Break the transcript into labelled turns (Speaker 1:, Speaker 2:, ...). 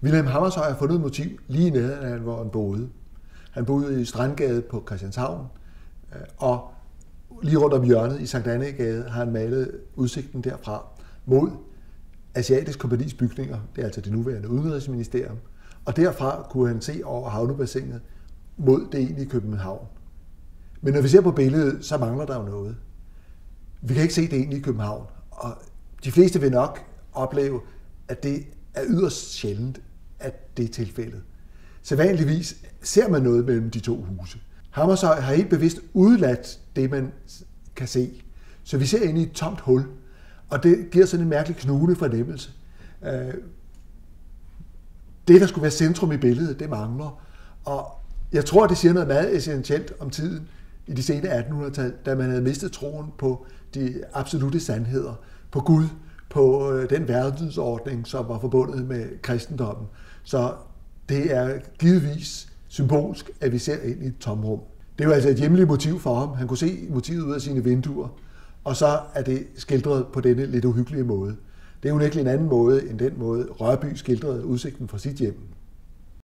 Speaker 1: Vilhelm Hammershøi har fundet et motiv lige i nærheden, hvor han boede. Han boede i Strandgade på Christianshavn, og lige rundt om hjørnet i Annæ Gade har han malet udsigten derfra mod Asiatic Compagnis bygninger, det er altså det nuværende udenrigsministerium, og derfra kunne han se over havnebassinet mod det egentlige København. Men når vi ser på billedet, så mangler der jo noget. Vi kan ikke se det egentlige København, og de fleste vil nok opleve, at det er yderst sjældent, at det er tilfældet. Så vanligvis ser man noget mellem de to huse. Hammershøi har helt bevidst udeladt det, man kan se. Så vi ser ind i et tomt hul, og det giver sådan en mærkelig knugende fornemmelse. Det, der skulle være centrum i billedet, det mangler. Og jeg tror, det siger noget meget essentielt om tiden i de sene 1800-tal, da man havde mistet troen på de absolute sandheder, på Gud, på den verdensordning, som var forbundet med kristendommen. Så det er givetvis symbolsk, at vi ser ind i et tomrum. Det er jo altså et hjemligt motiv for ham. Han kunne se motivet ud af sine vinduer, og så er det skildret på denne lidt uhyggelige måde. Det er jo ikke en anden måde end den måde, Rørby skildrede udsigten fra sit hjem.